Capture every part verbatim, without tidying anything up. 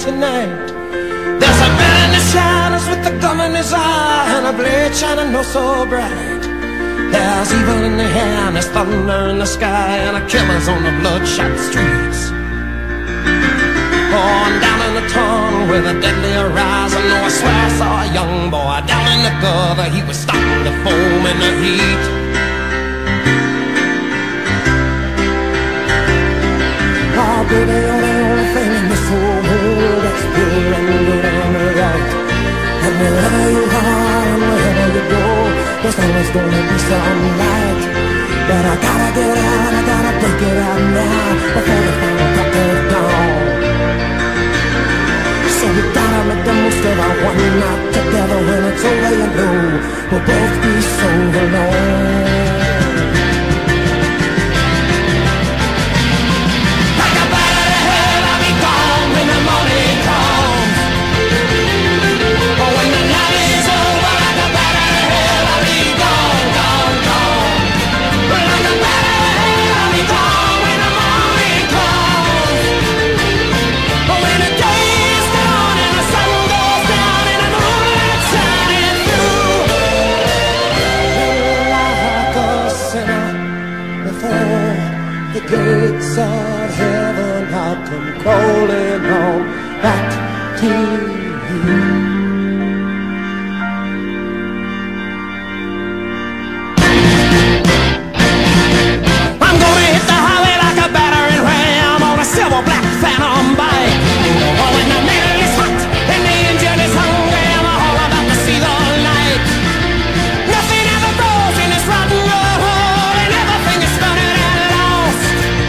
tonight. There's a man in the shadows with a gun in his eye and a blade shining oh so bright. There's evil in the air and there's thunder in the sky and a killer's on the bloodshot streets. Oh, I'm down in the tunnel with a deadly horizon. Oh, I swear I saw a young boy down in the gutter. He was starting to foam in the heat. Oh, baby, you're the only thing in this whole world that's pure and good and right. And wherever you are and wherever you go, there's always gonna be some light. But I gotta get out, I gotta break it out now before the final crack of dawn. So we gotta make the most of our one night together. When it's over, you know we'll both be so alone. Gates of heaven, I'll come crawling on back to you. I'm gonna hit the highway like a battering ram on a silver black phantom bike. Oh, when the needle is hot and the engine is hungry, I'm all about to see the light. Nothing ever grows in this rotten road and everything is stunning and lost.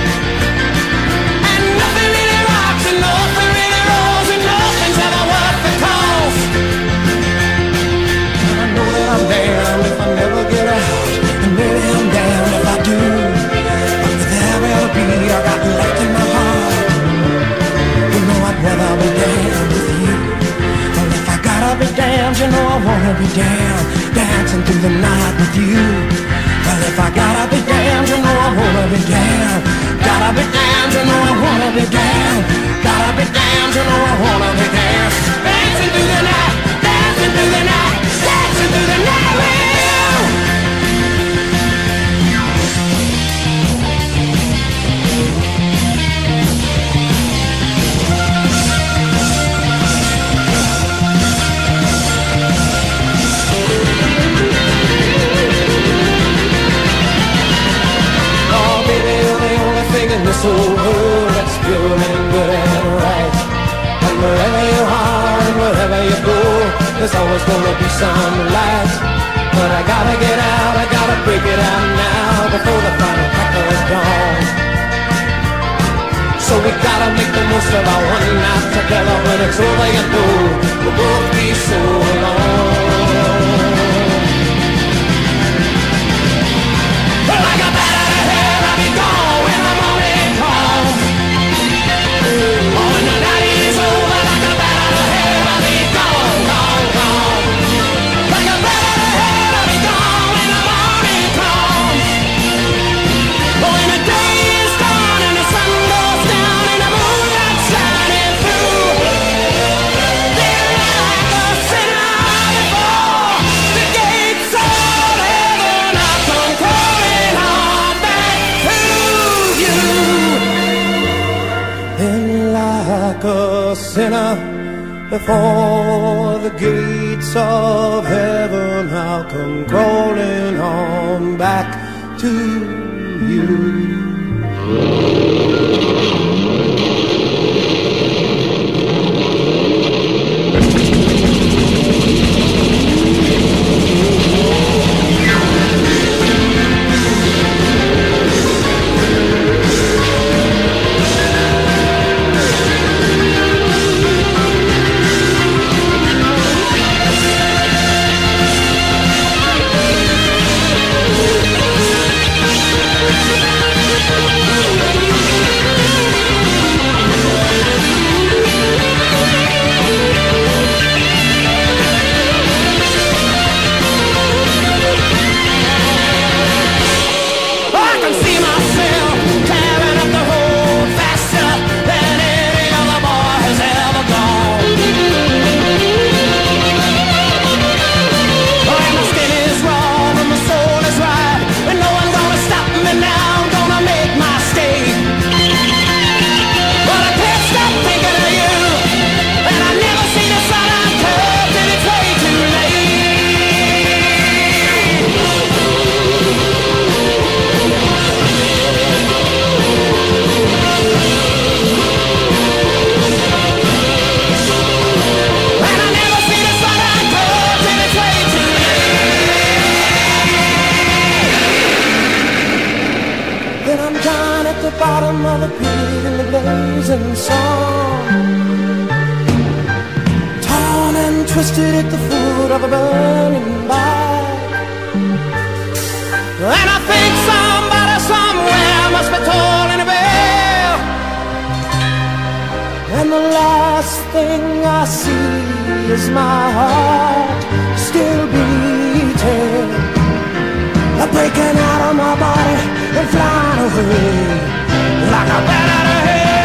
And nothing really rocks and nothing really rolls and nothing's ever worth the cost. And I know that I'm damned if I never get out, and maybe I'm damned if I do. But there will be, I got left in my heart. You know I'd rather be damned with you. Well, if I gotta be damned, you know I wanna be damned, dancing through the night with you. Well, if I gotta be damned, you know I wanna be damned. Gotta be damned, you know I wanna be damned. Gotta be damned, you know I wanna be damned. Dancing through the night, dancing through the night, dancing through the night with you. In this whole world that's pure and good and right. And wherever you are and wherever you go, there's always gonna be some light. But I gotta get out, I gotta break it out now before the final crack of dawn. So we gotta make the most of our one night together. When it's over, you know we'll both be so alone. But like a bat out of hell, I'll be gone when the morning comes. Oh, when the night is over, like a bat out of hell, I'll be gone, gone, gone. Like a bat out of hell, I'll be gone when the morning comes. Oh, when the day is gone and the sun goes down and the moonlight shining through. Then like a sinner before the gates of heaven, I'll come crawling on back to you. Then like a sinner before the gates of heaven, I'll come crawling on back to you. twisted at the foot of a burning bike. And I think somebody somewhere must be tolling a bell. And the last thing I see is my heart still beating, breaking out of my body and flying away like a bat out of hell.